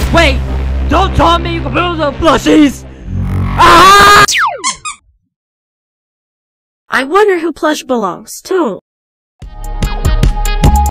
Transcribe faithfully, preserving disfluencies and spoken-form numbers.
Wait! Don't tell me you can build the plushies! Ah! I wonder who plush belongs to.